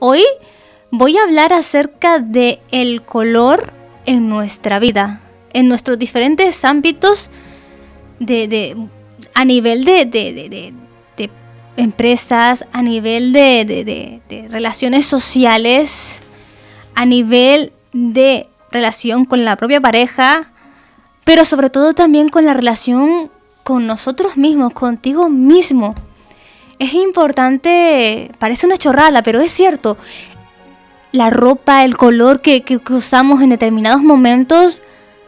Hoy voy a hablar acerca de el color en nuestra vida, en nuestros diferentes ámbitos a nivel de empresas, a nivel de relaciones sociales, a nivel de relación con la propia pareja, pero sobre todo también con la relación con nosotros mismos, contigo mismo. Es importante, parece una chorrada, pero es cierto. La ropa, el color que usamos en determinados momentos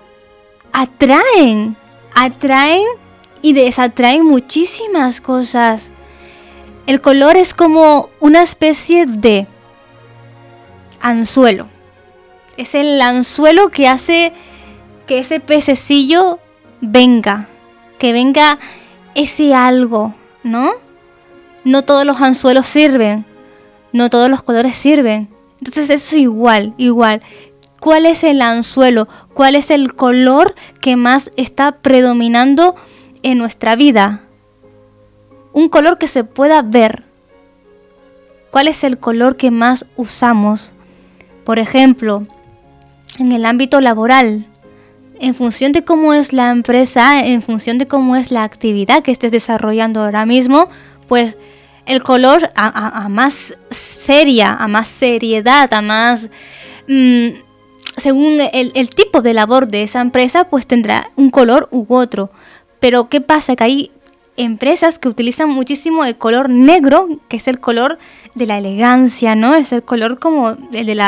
atraen y desatraen muchísimas cosas. El color es como una especie de anzuelo. Es el anzuelo que hace que ese pececillo venga, que venga ese algo, ¿no? No todos los anzuelos sirven, no todos los colores sirven. Entonces eso es igual. ¿Cuál es el anzuelo? ¿Cuál es el color que más está predominando en nuestra vida? Un color que se pueda ver. ¿Cuál es el color que más usamos? Por ejemplo, en el ámbito laboral, en función de cómo es la empresa, en función de cómo es la actividad que estés desarrollando ahora mismo, pues el color a más seria, a más seriedad, a más... según el tipo de labor de esa empresa, pues tendrá un color u otro. Pero ¿qué pasa? Que hay empresas que utilizan muchísimo el color negro, que es el color de la elegancia, ¿no? Es el color como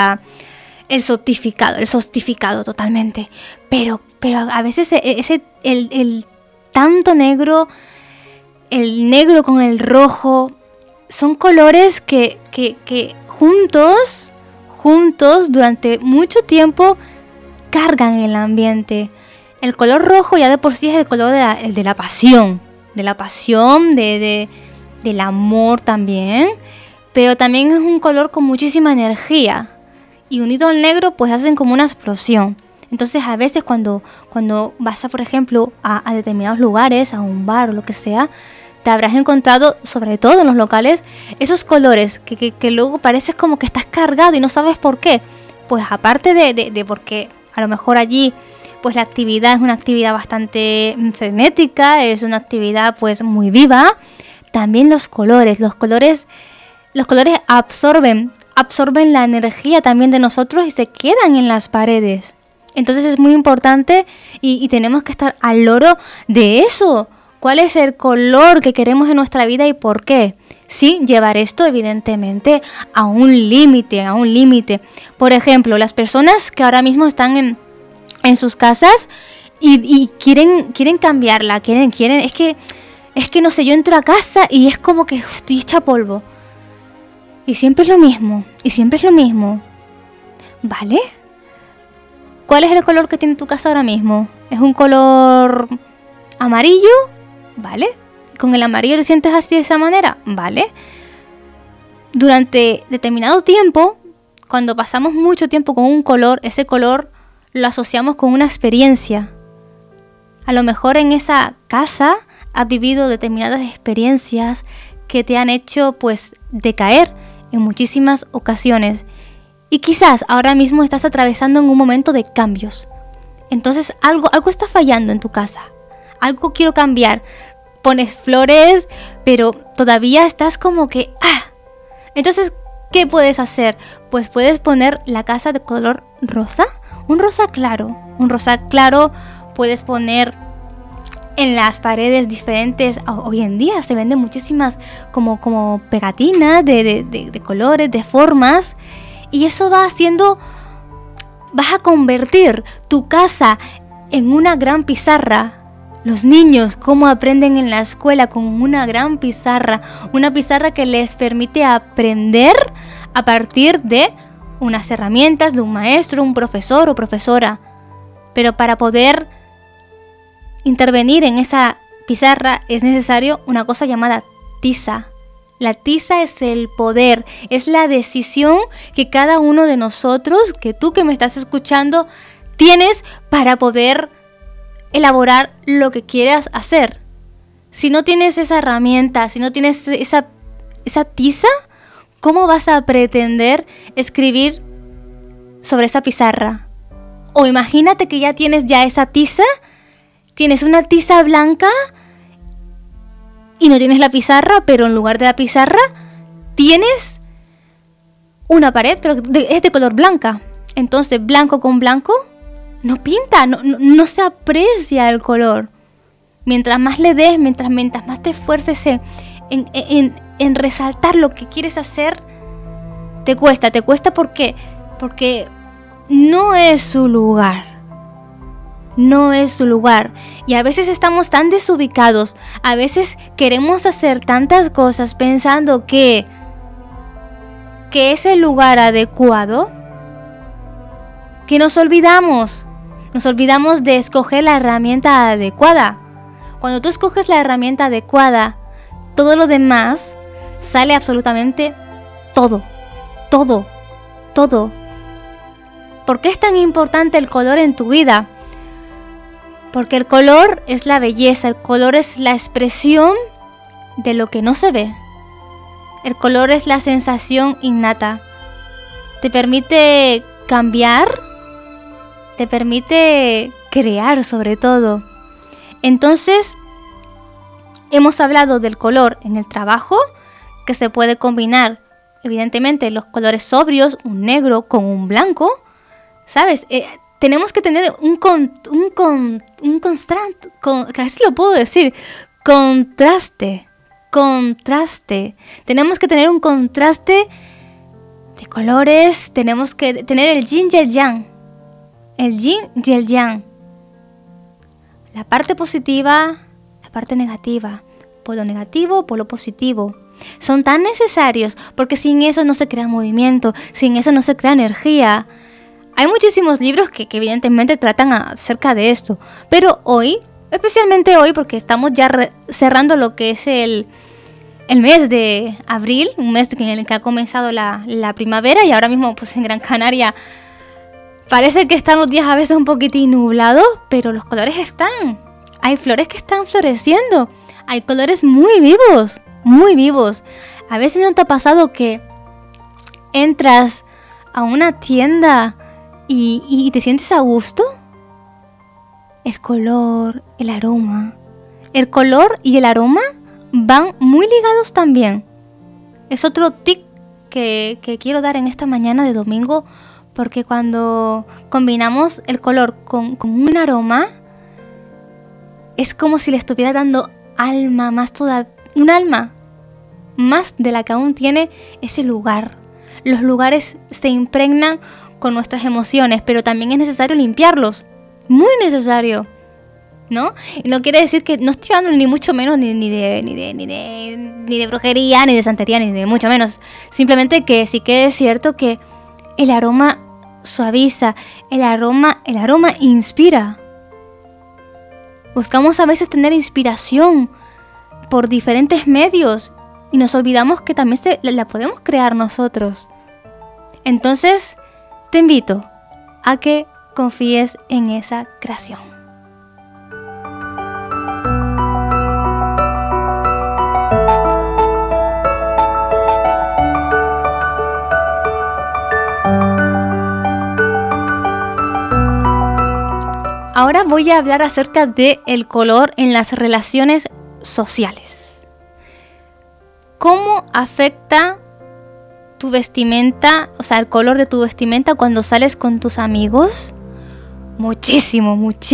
el sostificado totalmente. Pero a veces el tanto negro, el negro con el rojo, son colores que juntos durante mucho tiempo cargan el ambiente. El color rojo ya de por sí es el color de la pasión, del amor también, pero también es un color con muchísima energía, y unido al negro pues hacen como una explosión. Entonces a veces cuando vas por ejemplo a determinados lugares, a un bar o lo que sea, te habrás encontrado, sobre todo en los locales, esos colores que luego pareces como que estás cargado y no sabes por qué. Pues aparte de porque a lo mejor allí pues la actividad es una actividad bastante frenética, es una actividad pues muy viva, también los colores absorben la energía también de nosotros y se quedan en las paredes. Entonces es muy importante y tenemos que estar al loro de eso. ¿Cuál es el color que queremos en nuestra vida y por qué? Sí, llevar esto evidentemente a un límite. Por ejemplo, las personas que ahora mismo están en sus casas y quieren cambiarla, es que no sé, yo entro a casa y es como que estoy hecha polvo. Y siempre es lo mismo, ¿vale? ¿Cuál es el color que tiene tu casa ahora mismo? ¿Es un color amarillo? ¿Vale? ¿Con el amarillo te sientes así de esa manera? ¿Vale? Durante determinado tiempo, cuando pasamos mucho tiempo con un color, ese color lo asociamos con una experiencia. A lo mejor en esa casa has vivido determinadas experiencias que te han hecho pues decaer en muchísimas ocasiones. Y quizás ahora mismo estás atravesando en un momento de cambios. Entonces algo está fallando en tu casa. Algo quiero cambiar. Pones flores, pero todavía estás como que... Entonces, ¿qué puedes hacer? Pues puedes poner la casa de color rosa. Un rosa claro. Puedes poner en las paredes diferentes. Hoy en día se venden muchísimas como pegatinas de colores, de formas. Y eso vas a convertir tu casa en una gran pizarra. Los niños, cómo aprenden en la escuela con una gran pizarra. Una pizarra que les permite aprender a partir de unas herramientas de un maestro, un profesor o profesora. Pero para poder intervenir en esa pizarra es necesario una cosa llamada tiza. La tiza es el poder, es la decisión que cada uno de nosotros, que tú que me estás escuchando, tienes para poder elaborar lo que quieras hacer. Si no tienes esa herramienta, si no tienes esa tiza, ¿cómo vas a pretender escribir sobre esa pizarra? O imagínate que ya tienes esa tiza, tienes una tiza blanca y no tienes la pizarra, pero en lugar de la pizarra tienes una pared, pero es de color blanca. Entonces, blanco con blanco no pinta, no se aprecia el color. Mientras más le des, mientras más te esfuerces en resaltar lo que quieres hacer, te cuesta porque no es su lugar. No es su lugar. Y a veces estamos tan desubicados, a veces queremos hacer tantas cosas pensando que es el lugar adecuado, que nos olvidamos de escoger la herramienta adecuada. Cuando tú escoges la herramienta adecuada, todo lo demás sale absolutamente todo. ¿Por qué es tan importante el color en tu vida? Porque el color es la belleza, el color es la expresión de lo que no se ve. El color es la sensación innata. Te permite cambiar, te permite crear sobre todo. Entonces, hemos hablado del color en el trabajo, que se puede combinar, evidentemente, los colores sobrios, un negro con un blanco, ¿sabes? Tenemos que tener un contraste. Tenemos que tener un contraste de colores, tenemos que tener el yin y el yang. El yin y el yang. La parte positiva, la parte negativa, polo negativo, polo positivo. Son tan necesarios porque sin eso no se crea movimiento, sin eso no se crea energía. Hay muchísimos libros que evidentemente tratan acerca de esto, pero hoy, especialmente hoy, porque estamos ya cerrando lo que es el mes de abril, un mes en el que ha comenzado la primavera, y ahora mismo pues en Gran Canaria parece que están los días a veces un poquitín nublados, pero los colores están. Hay flores que están floreciendo. Hay colores muy vivos, muy vivos. A veces no te ha pasado que entras a una tienda y te sientes a gusto. El color, el aroma. El color y el aroma van muy ligados también. Es otro tip que quiero dar en esta mañana de domingo. Porque cuando combinamos el color con un aroma, es como si le estuviera dando alma, un alma más de la que aún tiene ese lugar. Los lugares se impregnan con nuestras emociones, pero también es necesario limpiarlos. Muy necesario, ¿no? Y no quiere decir que no estoy hablando ni mucho menos ni de brujería, ni de santería, ni de mucho menos. Simplemente que sí que es cierto que el aroma suaviza, el aroma inspira. Buscamos a veces tener inspiración por diferentes medios y nos olvidamos que también la podemos crear nosotros. Entonces, te invito a que confíes en esa creación. Ahora voy a hablar acerca del color en las relaciones sociales. ¿Cómo afecta tu vestimenta, o sea, el color de tu vestimenta cuando sales con tus amigos? Muchísimo.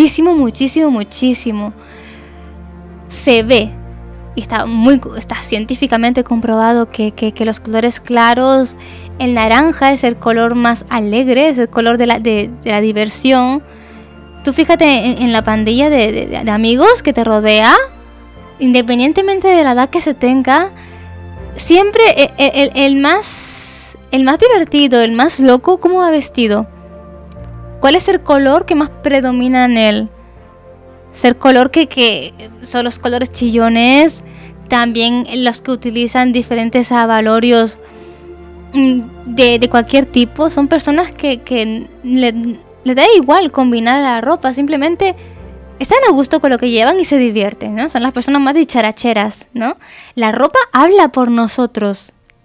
Se ve y está científicamente comprobado que los colores claros, el naranja es el color más alegre, es el color de la diversión. Tú fíjate en la pandilla de amigos que te rodea, independientemente de la edad que se tenga, siempre el más divertido, el más loco, ¿cómo va vestido? ¿Cuál es el color que más predomina en él? Es el color que son los colores chillones, también los que utilizan diferentes abalorios de cualquier tipo. Son personas que le da igual combinar la ropa, simplemente están a gusto con lo que llevan y se divierten, ¿no? Son las personas más dicharacheras, ¿no? La ropa habla por nosotros.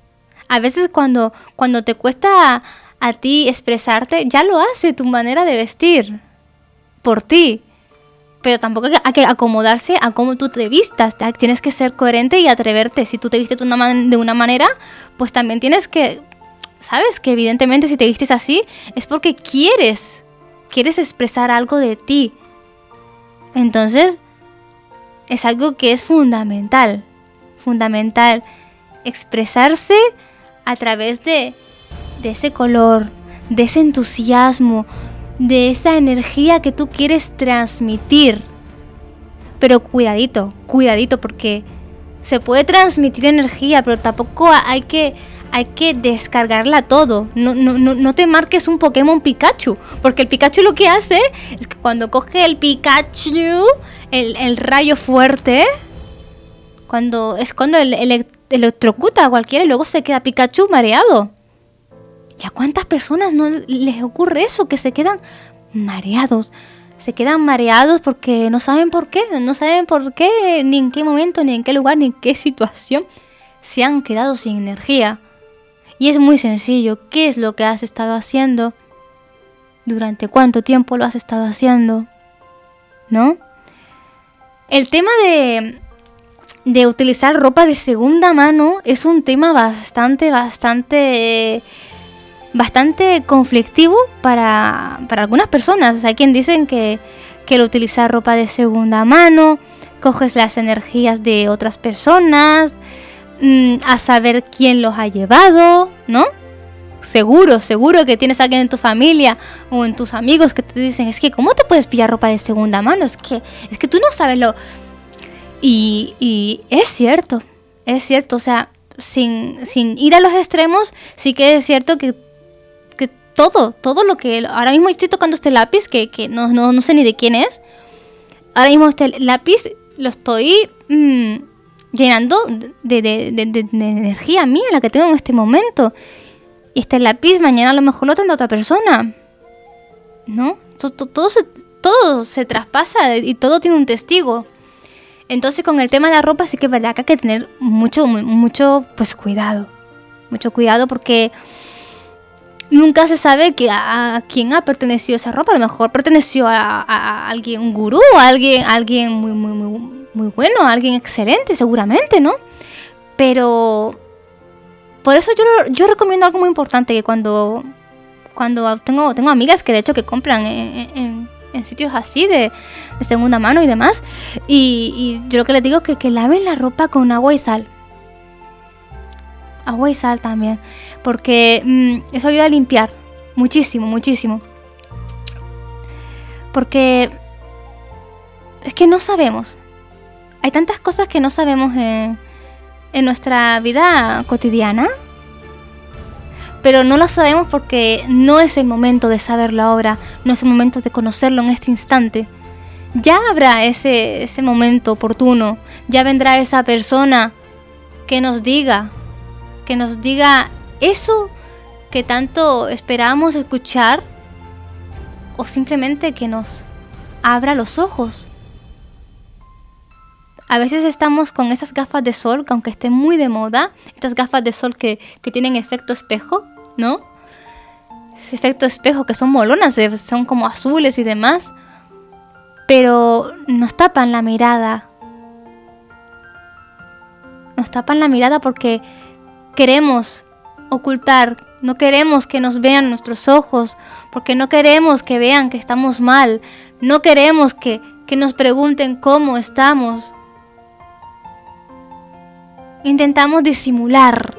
A veces cuando te cuesta a ti expresarte, ya lo hace tu manera de vestir por ti. Pero tampoco hay que acomodarse a cómo tú te vistas. Tienes que ser coherente y atreverte. Si tú te vistes de una manera, pues también tienes que... ¿Sabes? Que evidentemente si te vistes así es porque quieres expresar algo de ti. Entonces, es algo que es fundamental. Fundamental expresarse a través de ese color, de ese entusiasmo, de esa energía que tú quieres transmitir. Pero cuidadito, porque se puede transmitir energía, pero tampoco hay que descargarla todo. No te marques un Pokémon Pikachu, porque el Pikachu lo que hace es que cuando coge el Pikachu, el rayo fuerte, cuando electrocuta a cualquiera y luego se queda Pikachu mareado. ¿Y a cuántas personas no les ocurre eso? Que se quedan mareados. Se quedan mareados porque no saben por qué. No saben por qué, ni en qué momento, ni en qué lugar, ni en qué situación se han quedado sin energía. Y es muy sencillo. ¿Qué es lo que has estado haciendo? ¿Durante cuánto tiempo lo has estado haciendo? ¿No? El tema de utilizar ropa de segunda mano es un tema bastante conflictivo para algunas personas. Hay quien dicen que el utilizar ropa de segunda mano coges las energías de otras personas, a saber quién los ha llevado, ¿no? Seguro que tienes a alguien en tu familia o en tus amigos que te dicen, es que ¿cómo te puedes pillar ropa de segunda mano? Es que tú no sabes lo... Y es cierto, o sea, sin ir a los extremos, sí que es cierto que todo lo que... Ahora mismo estoy tocando este lápiz, que no sé ni de quién es. Ahora mismo este lápiz lo estoy llenando de energía mía, la que tengo en este momento. Y este lápiz mañana a lo mejor lo tendrá otra persona, ¿no? Todo se traspasa y todo tiene un testigo. Entonces con el tema de la ropa sí que es verdad que hay que tener mucho pues cuidado. Mucho cuidado porque nunca se sabe a quién ha pertenecido esa ropa. A lo mejor perteneció a alguien, un gurú, a alguien muy bueno, a alguien excelente seguramente, ¿no? Pero por eso yo recomiendo algo muy importante, que cuando tengo amigas que de hecho que compran en sitios así de segunda mano y demás, y yo lo que les digo es que laven la ropa con agua y sal. Agua y sal también, porque eso ayuda a limpiar muchísimo. Porque es que no sabemos. Hay tantas cosas que no sabemos en nuestra vida cotidiana, pero no lo sabemos porque no es el momento de saberlo ahora, no es el momento de conocerlo en este instante. Ya habrá ese momento oportuno, ya vendrá esa persona que nos diga eso que tanto esperamos escuchar, o simplemente que nos abra los ojos. A veces estamos con esas gafas de sol, que aunque estén muy de moda, estas gafas de sol que tienen efecto espejo, ¿no? Ese efecto espejo que son molonas, son como azules y demás, pero nos tapan la mirada. Nos tapan la mirada porque queremos ocultar, no queremos que nos vean nuestros ojos, porque no queremos que vean que estamos mal, no queremos que nos pregunten cómo estamos. Intentamos disimular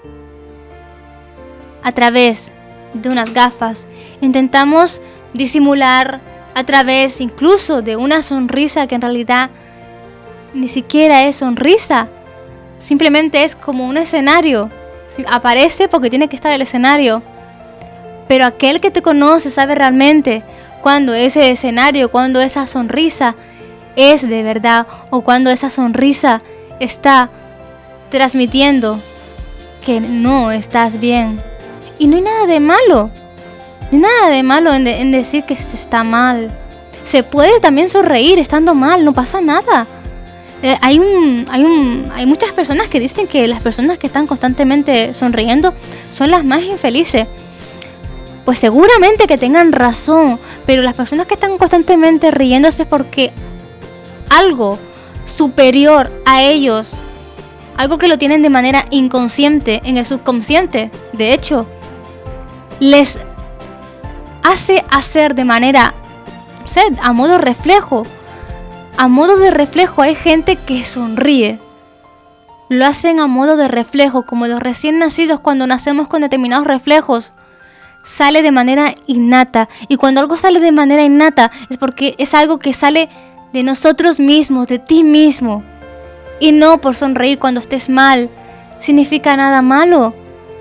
a través de unas gafas. Intentamos disimular a través incluso de una sonrisa que en realidad ni siquiera es sonrisa. Simplemente es como un escenario. Aparece porque tiene que estar el escenario. Pero aquel que te conoce sabe realmente cuando ese escenario, cuando esa sonrisa es de verdad, o cuando esa sonrisa está transmitiendo que no estás bien. Y no hay nada de malo. No hay nada de malo en decir que se está mal. Se puede también sonreír estando mal, no pasa nada. Hay muchas personas que dicen que las personas que están constantemente sonriendo son las más infelices. Pues seguramente que tengan razón, pero las personas que están constantemente riéndose es porque algo superior a ellos, algo que lo tienen de manera inconsciente, en el subconsciente, de hecho, les hace hacer de manera, a modo reflejo. A modo de reflejo hay gente que sonríe. Lo hacen a modo de reflejo, como los recién nacidos cuando nacemos con determinados reflejos. Sale de manera innata. Y cuando algo sale de manera innata es porque es algo que sale de nosotros mismos, de ti mismo. Y no por sonreír cuando estés mal. Significa nada malo.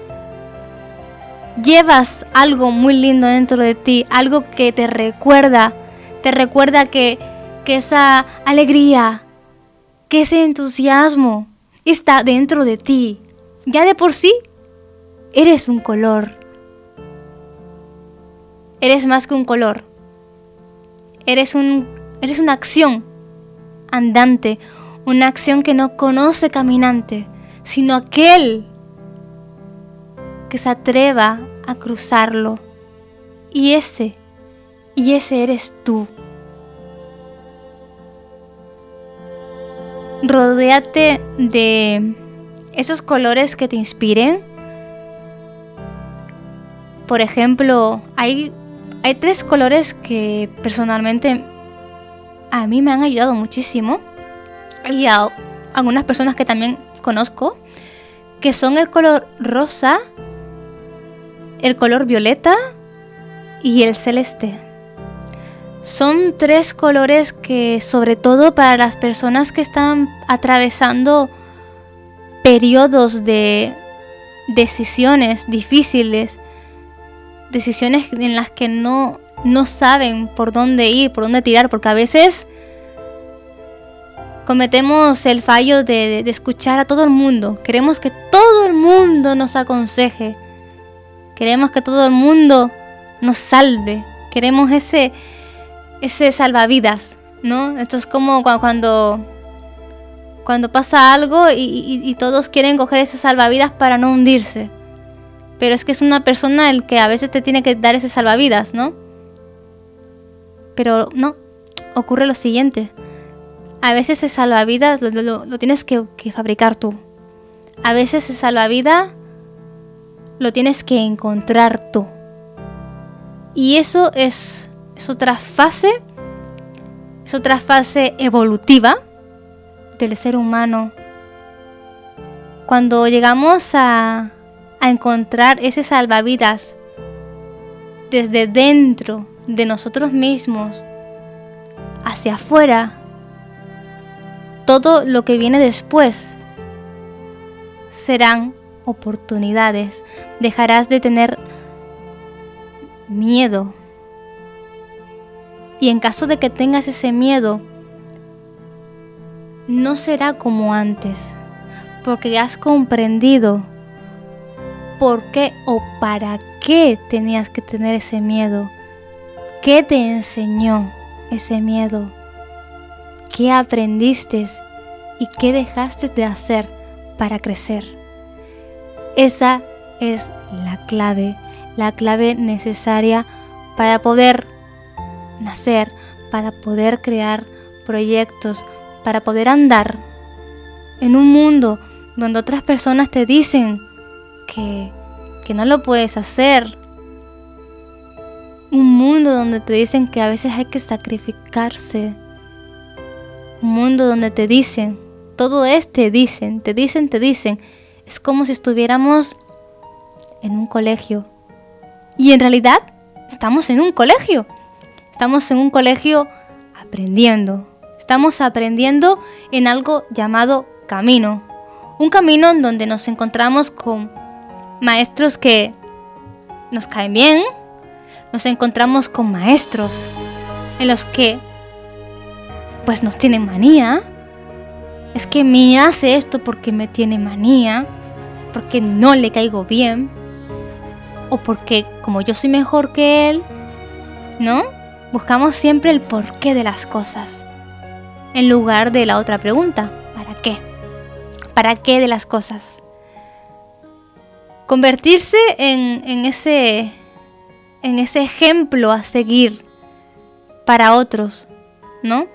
Llevas algo muy lindo dentro de ti, algo que te recuerda que esa alegría, que ese entusiasmo está dentro de ti. Ya de por sí, eres un color. Eres más que un color. Eres una acción andante, una acción que no conoce caminante, sino aquel que se atreva a cruzarlo. Y ese eres tú. Rodéate de esos colores que te inspiren. Por ejemplo, hay 3 colores que personalmente a mí me han ayudado muchísimo, y a algunas personas que también conozco, que son el color rosa, el color violeta y el celeste. Son 3 colores que, sobre todo para las personas que están atravesando periodos de decisiones difíciles, decisiones en las que no saben por dónde ir, por dónde tirar, porque a veces cometemos el fallo de escuchar a todo el mundo. Queremos que todo el mundo nos aconseje. Queremos que todo el mundo nos salve. Queremos ese salvavidas, ¿no? Esto es como cuando pasa algo y todos quieren coger ese salvavidas para no hundirse. Pero es que es una persona el que a veces te tiene que dar ese salvavidas, ¿no? Pero no, ocurre lo siguiente. A veces ese salvavidas lo tienes que fabricar tú. A veces ese salvavidas lo tienes que encontrar tú. Y eso es otra fase evolutiva del ser humano. Cuando llegamos a encontrar ese salvavidas desde dentro de nosotros mismos hacia afuera, todo lo que viene después serán oportunidades. Dejarás de tener miedo. Y en caso de que tengas ese miedo, no será como antes, porque has comprendido por qué o para qué tenías que tener ese miedo. ¿Qué te enseñó ese miedo? ¿Qué aprendiste y qué dejaste de hacer para crecer? Esa es la clave necesaria para poder nacer, para poder crear proyectos, para poder andar en un mundo donde otras personas te dicen que no lo puedes hacer. Un mundo donde te dicen que a veces hay que sacrificarse. Un mundo donde te dicen, todo es te dicen. Es como si estuviéramos en un colegio. Y en realidad estamos en un colegio. Estamos en un colegio aprendiendo. Estamos aprendiendo en algo llamado camino. Un camino en donde nos encontramos con maestros que nos caen bien. Nos encontramos con maestros en los que pues nos tienen manía. Es que me hace esto porque me tiene manía, porque no le caigo bien, o porque como yo soy mejor que él, ¿no? Buscamos siempre el porqué de las cosas. en lugar de la otra pregunta, ¿para qué? ¿Para qué de las cosas? Convertirse en ese ejemplo a seguir para otros, ¿no?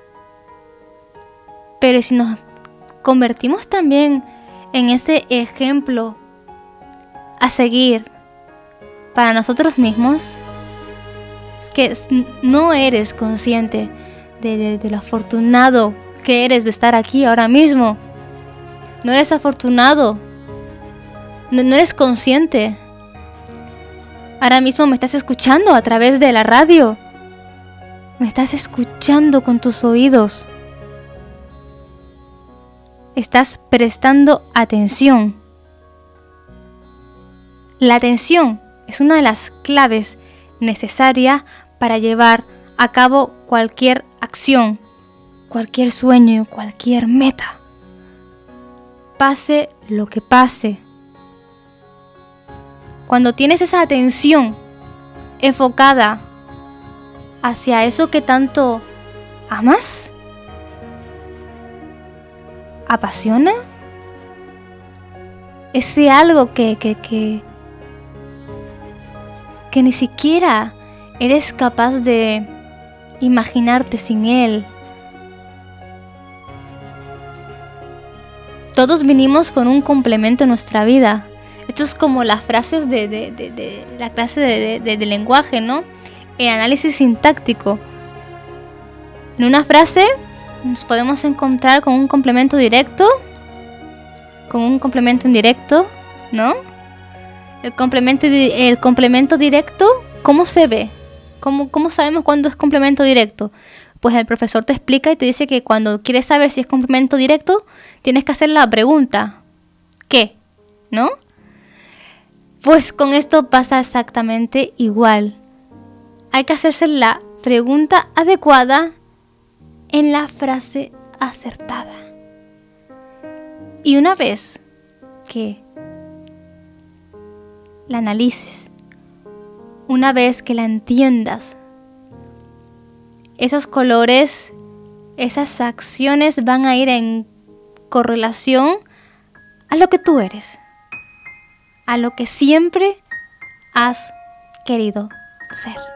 Pero si nos convertimos también en ese ejemplo a seguir para nosotros mismos, es que no eres consciente de lo afortunado que eres de estar aquí ahora mismo. No eres afortunado, no eres consciente. Ahora mismo me estás escuchando a través de la radio, me estás escuchando con tus oídos. Estás prestando atención. La atención es una de las claves necesarias para llevar a cabo cualquier acción, cualquier sueño, cualquier meta. Pase lo que pase. Cuando tienes esa atención enfocada hacia eso que tanto amas, apasiona, ese algo que ni siquiera eres capaz de imaginarte sin él. Todos vinimos con un complemento en nuestra vida. Esto es como las frases de la clase de lenguaje, ¿no? El análisis sintáctico. En una frase nos podemos encontrar con un complemento directo, con un complemento indirecto, ¿no? El complemento directo, ¿cómo se ve? ¿Cómo sabemos cuándo es complemento directo? Pues el profesor te explica y te dice que cuando quieres saber si es complemento directo, tienes que hacer la pregunta, ¿qué? ¿No? Pues con esto pasa exactamente igual. Hay que hacerse la pregunta adecuada en la frase acertada. Y una vez que la analices, una vez que la entiendas, esos colores, esas acciones van a ir en correlación a lo que tú eres, a lo que siempre has querido ser.